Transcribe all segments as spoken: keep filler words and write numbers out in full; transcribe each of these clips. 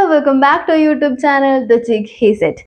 Hello, welcome back to our YouTube channel, The Chick He Said.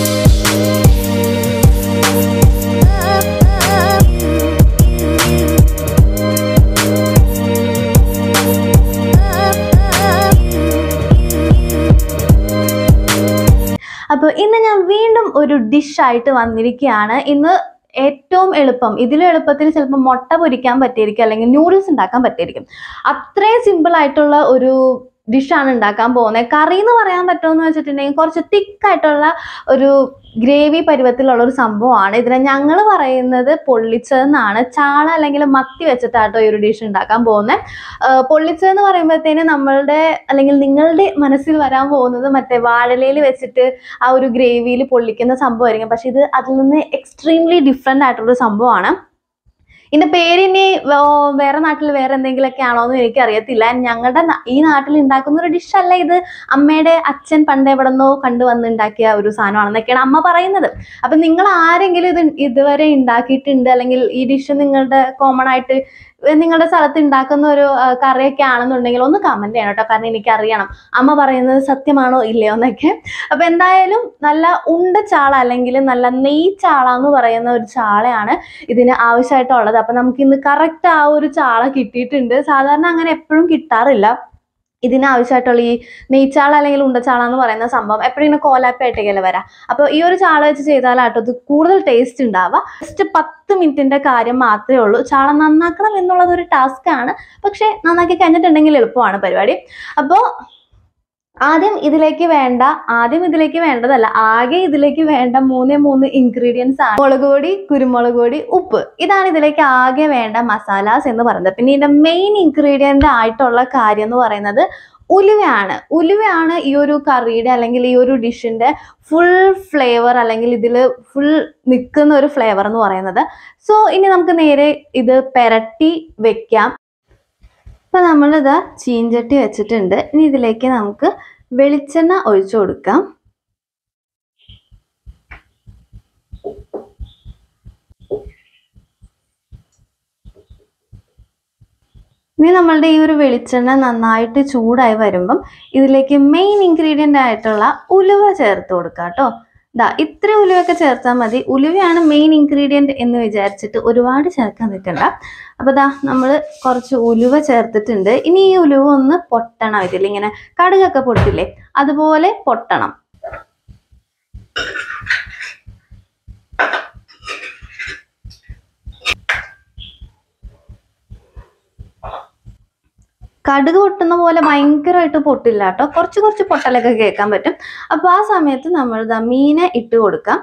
അപ്പോൾ ഇന്ന് ഞാൻ വീണ്ടും ഒരു ഡിഷ് ആയിട്ട് വന്നിരിക്കുകയാണ്. ഇന്ന് ഏറ്റവും എളുപ്പം ഇതിലും എളുപ്പത്തിൽ ചിലപ്പോൾ മുട്ട പൊരിക്കാൻ പറ്റിയിരിക്കും, അല്ലെങ്കിൽ നൂഡിൽസ് ഉണ്ടാക്കാൻ പറ്റിയിരിക്കും. അത്രയും സിമ്പിൾ ആയിട്ടുള്ള ഒരു ഡിഷാണ് ഉണ്ടാക്കാൻ പോകുന്നത്. കറി എന്ന് പറയാൻ പറ്റുമെന്ന് വെച്ചിട്ടുണ്ടെങ്കിൽ കുറച്ച് തിക്കായിട്ടുള്ള ഒരു ഗ്രേവി പരുവത്തിലുള്ള ഒരു സംഭവമാണ്. ഇതിനെ ഞങ്ങൾ പറയുന്നത് പൊള്ളിച്ചതെന്നാണ്. ചാള അല്ലെങ്കിൽ മത്തി വെച്ചിട്ടാട്ടോ ഈ ഒരു ഡിഷ് ഉണ്ടാക്കാൻ പോകുന്നത്. പൊള്ളിച്ചതെന്ന് പറയുമ്പോഴത്തേന് നമ്മളുടെ അല്ലെങ്കിൽ നിങ്ങളുടെ മനസ്സിൽ വരാൻ പോകുന്നത് മറ്റേ വാഴലയിൽ വെച്ചിട്ട് ആ ഒരു ഗ്രേവിയിൽ പൊള്ളിക്കുന്ന സംഭവമായിരിക്കും. പക്ഷെ ഇത് അതിൽ നിന്ന് എക്സ്ട്രീംലി ഡിഫറെൻ്റ് ആയിട്ടുള്ളൊരു സംഭവമാണ്. ഇതിൻ്റെ പേരിനി വേറെ നാട്ടിൽ വേറെ എന്തെങ്കിലുമൊക്കെ ആണോ എന്ന് എനിക്കറിയത്തില്ല. ഞങ്ങളുടെ ഈ നാട്ടിൽ ഉണ്ടാക്കുന്ന ഒരു ഡിഷല്ല ഇത്. അമ്മയുടെ അച്ഛൻ പണ്ട് എവിടെ നിന്നോ കണ്ടു വന്നുണ്ടാക്കിയ ഒരു സാധനമാണെന്നൊക്കെയാണ് അമ്മ പറയുന്നത്. അപ്പം നിങ്ങൾ ആരെങ്കിലും ഇത് ഇതുവരെ ഉണ്ടാക്കിയിട്ടുണ്ട്, അല്ലെങ്കിൽ ഈ ഡിഷ് നിങ്ങളുടെ കോമൺ ആയിട്ട് നിങ്ങളുടെ സ്ഥലത്ത് ഉണ്ടാക്കുന്ന ഒരു കറിയൊക്കെ ആണെന്നുണ്ടെങ്കിൽ ഒന്ന് കമൻറ്റ് ചെയ്യണം കേട്ടോ. കാരണം എനിക്കറിയണം അമ്മ പറയുന്നത് സത്യമാണോ ഇല്ലയോ എന്നൊക്കെ. അപ്പം എന്തായാലും നല്ല ഉണ്ട ചാള അല്ലെങ്കിൽ നല്ല നെയ് ചാള എന്ന് പറയുന്ന ഒരു ചാളയാണ് ഇതിന് ആവശ്യമായിട്ടുള്ളത്. അപ്പം നമുക്കിന്ന് കറക്റ്റ് ആ ഒരു ചാള കിട്ടിയിട്ടുണ്ട്. സാധാരണ അങ്ങനെ എപ്പോഴും കിട്ടാറില്ല. ഇതിനാവശ്യമായിട്ടുള്ള ഈ നെയ്ച്ചാള അല്ലെങ്കിൽ ഉണ്ടച്ചാള എന്ന് പറയുന്ന സംഭവം എപ്പോഴും ഇങ്ങനെ കോലാപ്പായിട്ടൊക്കെയല്ലേ വരാം. അപ്പോൾ ഈ ഒരു ചാള വെച്ച് ചെയ്താലാട്ടോ ഇത് കൂടുതൽ ടേസ്റ്റ് ഉണ്ടാവുക. ജസ്റ്റ് പത്ത് മിനിറ്റിൻ്റെ കാര്യം മാത്രമേ ഉള്ളൂ. ചാള നന്നാക്കണം എന്നുള്ളത് ഒരു ടാസ്ക് ആണ്, പക്ഷേ നന്നാക്കി കഴിഞ്ഞിട്ടുണ്ടെങ്കിൽ എളുപ്പമാണ് പരിപാടി. അപ്പോൾ ആദ്യം ഇതിലേക്ക് വേണ്ട ആദ്യം ഇതിലേക്ക് വേണ്ടതല്ല ആകെ ഇതിലേക്ക് വേണ്ട മൂന്നേ മൂന്ന് ഇൻഗ്രീഡിയൻസ് ആണ്. മുളക് പൊടി, കുരുമുളക് പൊടി, ഉപ്പ്. ഇതാണ് ഇതിലേക്ക് ആകെ വേണ്ട മസാലാസ് എന്ന് പറയുന്നത്. പിന്നെ ഇതിന്റെ മെയിൻ ഇൻഗ്രീഡിയന്റ് ആയിട്ടുള്ള കാര്യം എന്ന് പറയുന്നത് ഉലുവയാണ്. ഉലുവയാണ് ഈ ഒരു കറിയുടെ അല്ലെങ്കിൽ ഈ ഒരു ഡിഷിന്റെ ഫുൾ ഫ്ലേവർ, അല്ലെങ്കിൽ ഇതിൽ ഫുൾ നിൽക്കുന്ന ഒരു ഫ്ലേവർ എന്ന് പറയുന്നത്. സോ ഇനി നമുക്ക് നേരെ ഇത് പെരട്ടി വെക്കാം. ഇപ്പം നമ്മളിത് ചീഞ്ചട്ടി വെച്ചിട്ടുണ്ട്. ഇനി ഇതിലേക്ക് നമുക്ക് വെളിച്ചെണ്ണ ഒഴിച്ചു കൊടുക്കാം. ഇനി നമ്മളുടെ ഈ ഒരു വെളിച്ചെണ്ണ നന്നായിട്ട് ചൂടായി വരുമ്പം ഇതിലേക്ക് മെയിൻ ഇൻഗ്രീഡിയൻ്റ് ആയിട്ടുള്ള ഉലുവ ചേർത്ത് കൊടുക്കാം കേട്ടോ. ദാ ഇത്ര ഉലുവയൊക്കെ ചേർത്താൽ മതി. ഉലുവയാണ് മെയിൻ ഇൻഗ്രീഡിയൻറ്റ് എന്ന് വിചാരിച്ചിട്ട് ഒരുപാട് ചേർക്കാൻ നിൽക്കണ്ട. അപ്പോൾ ദാ നമ്മൾ കുറച്ച് ഉലുവ ചേർത്തിട്ടുണ്ട്. ഇനി ഈ ഉലുവ ഒന്ന് പൊട്ടണം. ഇതിൽ ഇങ്ങനെ കടുകൊക്കെ പൊട്ടില്ലേ, അതുപോലെ പൊട്ടണം. കടുക് പൊട്ടുന്ന പോലെ ഭയങ്കരമായിട്ട് പൊട്ടില്ല കേട്ടോ, കുറച്ച് കുറച്ച് പൊട്ടലൊക്കെ കേൾക്കാൻ പറ്റും. അപ്പോൾ ആ സമയത്ത് നമ്മൾ ദാ മീനെ ഇട്ട് കൊടുക്കാം.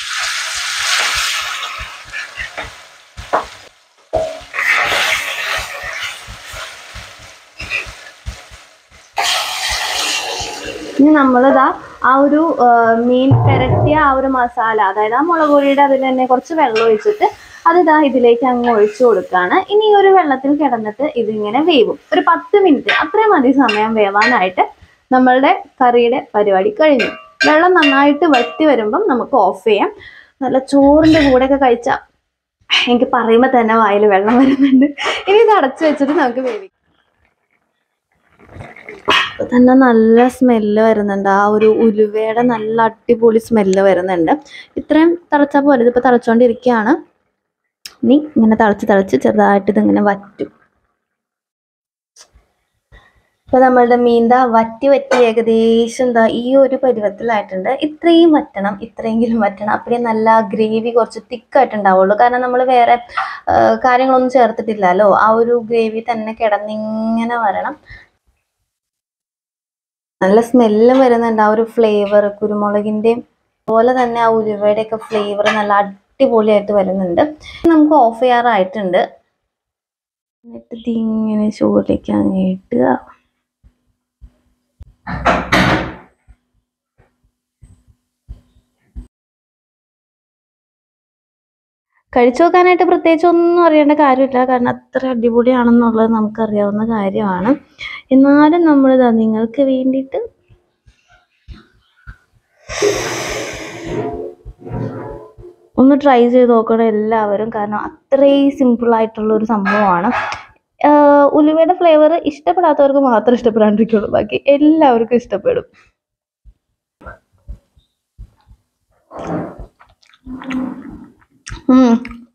ഇനി നമ്മളിതാ ആ ഒരു മീൻ പെരട്ടിയ ആ ഒരു മസാല, അതായത് ആ മുളക് പൊടിയുടെ അതിൽ തന്നെ കുറച്ച് വെള്ളം ഒഴിച്ചിട്ട് അതിതാ ഇതിലേക്ക് അങ്ങ് ഒഴിച്ചു കൊടുക്കുകയാണ്. ഇനി ഈ ഒരു വെള്ളത്തിൽ കിടന്നിട്ട് ഇതിങ്ങനെ വേവും. ഒരു പത്ത് മിനിറ്റ് അത്രയും മതി സമയം വേവാനായിട്ട്. നമ്മളുടെ കറിയുടെ പരിപാടി കഴിഞ്ഞു. വെള്ളം നന്നായിട്ട് വറ്റി വരുമ്പം നമുക്ക് ഓഫ് ചെയ്യാം. നല്ല ചോറിൻ്റെ കൂടെയൊക്കെ കഴിച്ചാൽ എനിക്ക് പറയുമ്പോൾ തന്നെ വായിൽ വെള്ളം വരുന്നുണ്ട്. ഇനി ഇത് അടച്ചു വെച്ചിട്ട് നമുക്ക് വേവിക്കാം. ഇപ്പം തന്നെ നല്ല സ്മെല്ല് വരുന്നുണ്ട്. ആ ഒരു ഉലുവയുടെ നല്ല അടിപൊളി സ്മെല്ല് വരുന്നുണ്ട്. ഇത്രയും തിളച്ചാൽ പോലെ ഇതിപ്പോൾ തിളച്ചുകൊണ്ടിരിക്കുകയാണ്. ഇനി ഇങ്ങനെ തിളച്ച് തിളച്ച് ചെറുതായിട്ട് ഇതിങ്ങനെ വറ്റും. ഇപ്പം നമ്മളുടെ മീൻതാ വറ്റി വറ്റി ഏകദേശം എന്താ ഈ ഒരു പരുവത്തിലായിട്ടുണ്ട്. ഇത്രയും വറ്റണം, ഇത്രയെങ്കിലും വറ്റണം. അപ്പോഴേ നല്ല ഗ്രേവി കുറച്ച് തിക്കായിട്ടുണ്ടാവുള്ളൂ. കാരണം നമ്മൾ വേറെ കാര്യങ്ങളൊന്നും ചേർത്തിട്ടില്ലല്ലോ. ആ ഒരു ഗ്രേവി തന്നെ കിടന്നിങ്ങനെ വരണം. നല്ല സ്മെല്ലും വരുന്നുണ്ട്. ആ ഒരു ഫ്ലേവർ കുരുമുളകിൻ്റെയും അതുപോലെ തന്നെ ആ ഉലുവയുടെയൊക്കെ ഫ്ലേവർ നല്ല അടിപൊളിയായിട്ട് വരുന്നുണ്ട്. നമുക്ക് ഓഫ് ചെയ്യാറായിട്ടുണ്ട്. എന്നിട്ട് ഇതിങ്ങനെ ചോറിലേക്ക് അങ്ങ് ഇടുക. കഴിച്ചു നോക്കാനായിട്ട് പ്രത്യേകിച്ച് ഒന്നും അറിയേണ്ട കാര്യമില്ല, കാരണം അത്ര അടിപൊളിയാണെന്നുള്ളത് നമുക്കറിയാവുന്ന കാര്യമാണ്. എന്നാലും നമ്മളിതാ നിങ്ങൾക്ക് വേണ്ടിയിട്ട് ഒന്ന് ട്രൈ ചെയ്ത് നോക്കണം എല്ലാവരും. കാരണം അത്രയും സിമ്പിളായിട്ടുള്ളൊരു സംഭവമാണ്. ഉലുവയുടെ ഫ്ലേവർ ഇഷ്ടപ്പെടാത്തവർക്ക് മാത്രം ഇഷ്ടപ്പെടാണ്ടിരിക്കുള്ളൂ, ബാക്കി എല്ലാവർക്കും ഇഷ്ടപ്പെടും. ഉം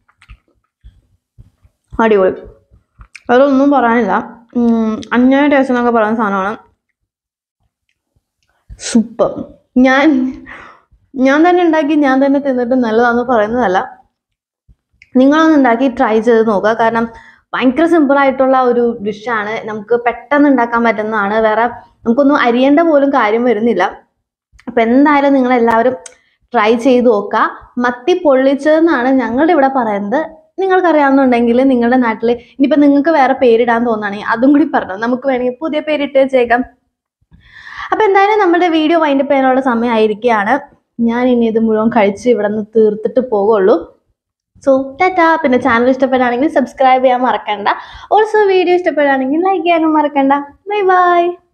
അടിപൊളി. അതൊന്നും പറയാനില്ല. അന്യായ ടേസ്റ്റ് എന്നൊക്കെ പറയുന്ന സാധനമാണ്. സൂപ്പർ. ഞാൻ ഞാൻ തന്നെ ഉണ്ടാക്കി ഞാൻ തന്നെ തിന്നിട്ട് നല്ലതാണെന്ന് പറയുന്നതല്ല, നിങ്ങളൊന്ന് ഉണ്ടാക്കി ട്രൈ ചെയ്ത് നോക്കുക. കാരണം ഭയങ്കര സിമ്പിൾ ആയിട്ടുള്ള ഒരു ഡിഷാണ്, നമുക്ക് പെട്ടെന്ന് ഉണ്ടാക്കാൻ പറ്റുന്നതാണ്, വേറെ നമുക്കൊന്നും അരിയേണ്ട പോലും കാര്യം വരുന്നില്ല. അപ്പം എന്തായാലും നിങ്ങൾ എല്ലാവരും ട്രൈ ചെയ്ത് നോക്കുക. മത്തി പൊള്ളിച്ചതെന്നാണ് ഞങ്ങളുടെ ഇവിടെ പറയുന്നത്. നിങ്ങൾക്കറിയാവുന്നുണ്ടെങ്കിൽ നിങ്ങളുടെ നാട്ടിൽ ഇനിയിപ്പോൾ നിങ്ങൾക്ക് വേറെ പേരിടാൻ തോന്നുകയാണെങ്കിൽ അതും കൂടി പറഞ്ഞു, നമുക്ക് വേണമെങ്കിൽ പുതിയ പേരിട്ട് വെച്ചേക്കാം. അപ്പം എന്തായാലും നമ്മുടെ വീഡിയോ വൈൻഡപ്പ് ചെയ്യാനുള്ള സമയമായിരിക്കുകയാണ്. ഞാൻ ഇനി ഇത് മുഴുവൻ കഴിച്ച് ഇവിടെ നിന്ന് തീർത്തിട്ട് പോകുള്ളൂ. So tata. പിന്നെ ചാനൽ ഇഷ്ടപ്പെടുകയാണെങ്കിൽ സബ്സ്ക്രൈബ് ചെയ്യാൻ മറക്കണ്ട. ഓൾസോ വീഡിയോ ഇഷ്ടപ്പെടുകയാണെങ്കിൽ ലൈക്ക് ചെയ്യാനും മറക്കണ്ട. Bye by.